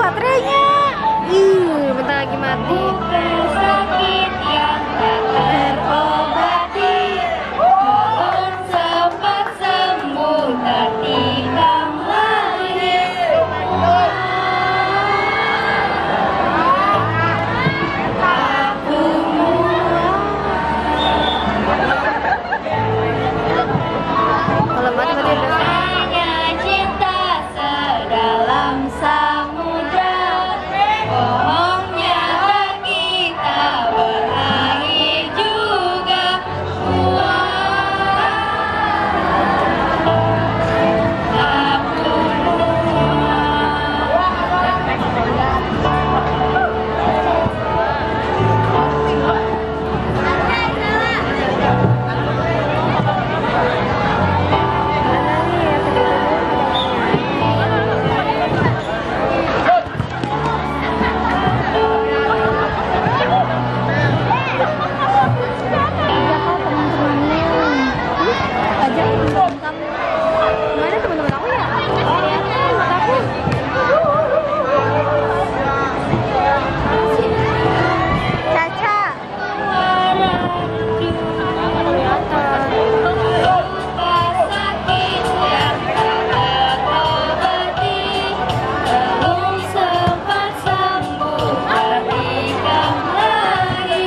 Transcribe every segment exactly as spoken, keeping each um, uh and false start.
baterainya. Ih, bentar lagi mati. Sakit yang tak terobati, belum sempat sembuh tertikam lagi. Kalau mati berarti udah. Hanya cinta sedalam samudra, bohongnya kita berakhir juga. Mana teman-teman aku ya? Aku. Caca. Luka sakit yang tak terobati, belum sempat sembuh tertikam lagi.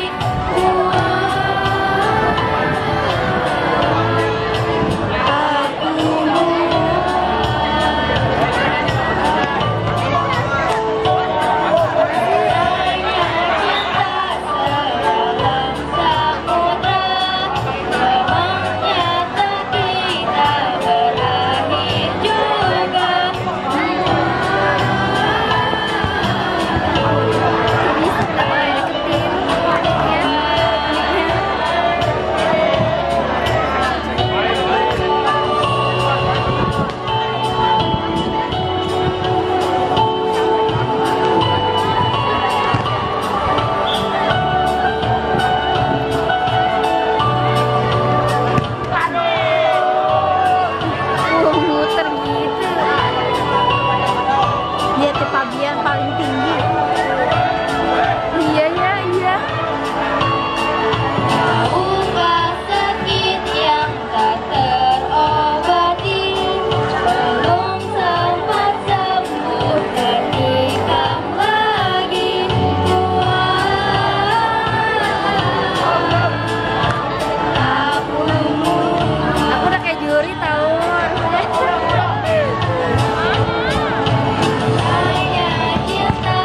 Muter gitu. Dia kepabian paling tinggi. Iya ya iya. Luka sakit yang tak terobati, belum sempat sembuh tertikam lagi. Aku udah kayak juri tahu. Hanya cinta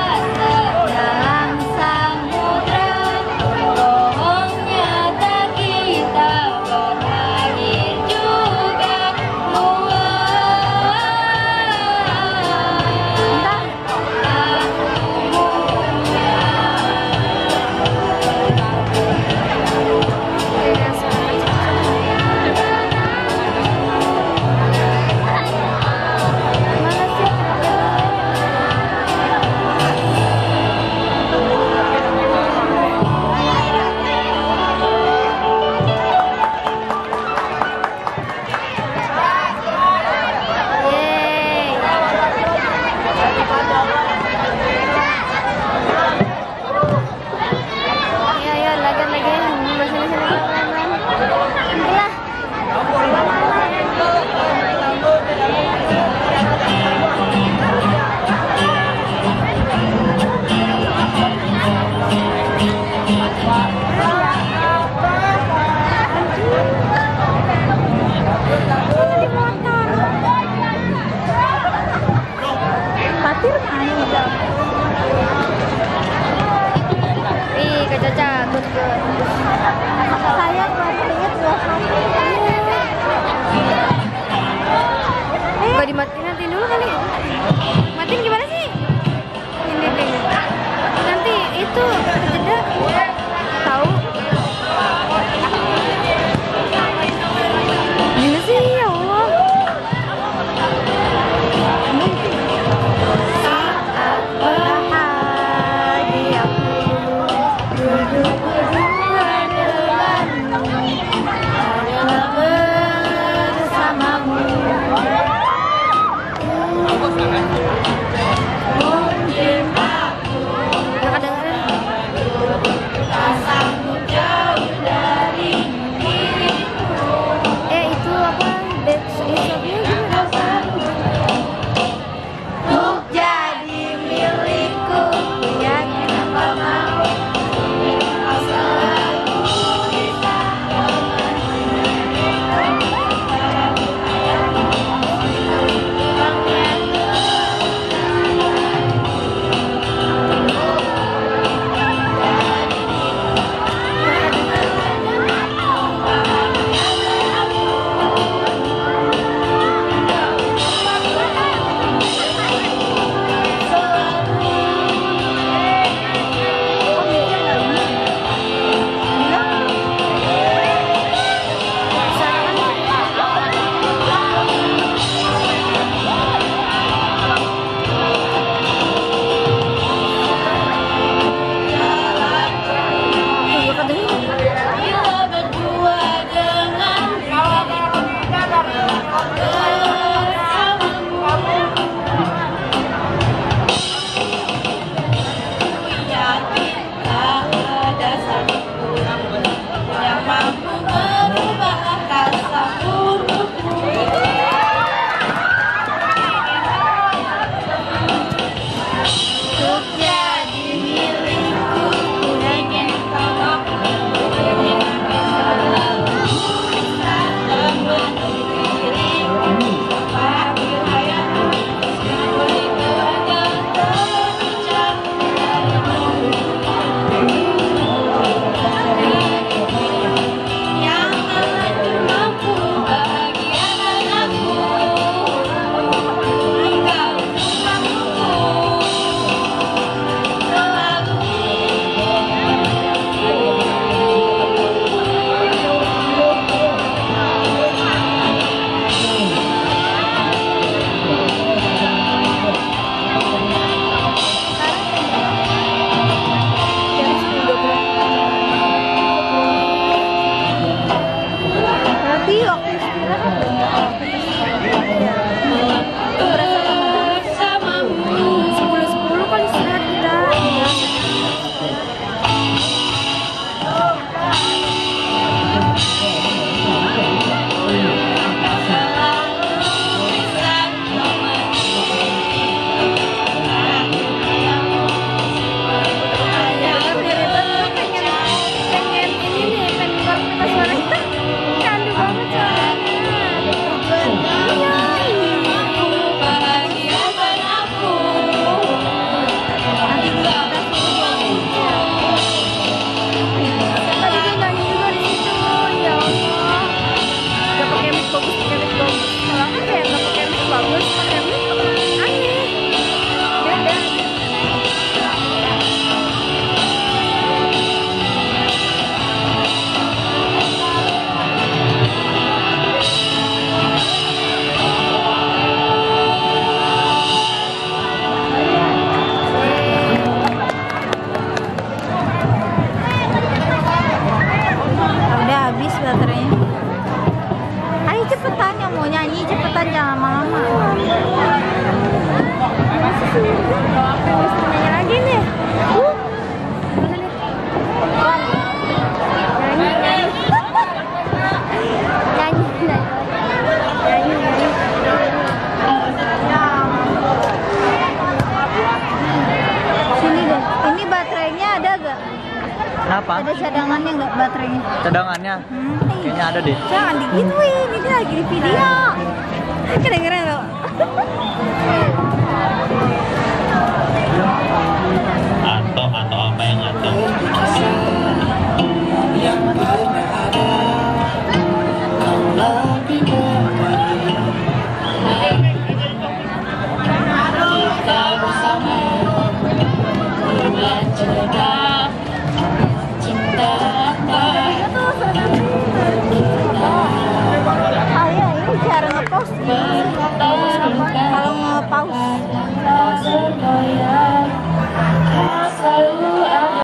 Untuk jadi milikku, ya kenapa mau? Bila berdua dengan bersamamu, yakin tak ada satupun yang mampu merubah rasa burukku. Untuk jadi milikku, Ingin kau yang mampu bahagiakan aku. Engkau mampu selalu. nanti waktu istirahat Bersamamu, sepuluh sepuluh kali istirahat kita. Pengen ini nih, pengen kita suara kita candu banget suaranya. bahagiakan aku. Nanti kita tadi dia nyanyi juga di situ, ya Allah. Gak pakai mic bagus, pakai mic bagus. Kalau kan kayak gak pakai mic bagus, pakai mic aneh. Beda. Udah habis baterainya. Ayo cepetan, yang mau nyanyi cepetan, jangan lama-lama. Masih sih. Pengen nyanyi lagi nih. Uh. Nyanyi, nyanyi. Nyanyi, nyanyi. Nyanyi, nyanyi. Sini deh. Ini baterainya ada gak? Kenapa? Ada cadangannya nggak baterainya? Cadangannya? Hmm, Kayaknya ada deh. jangan digituin, ini lagi di video. Kedengeran loh. atau atau apa yang atau Kita bersama bulan cerita cinta Ah ya, ini cara ngepost. Kalau ngepost.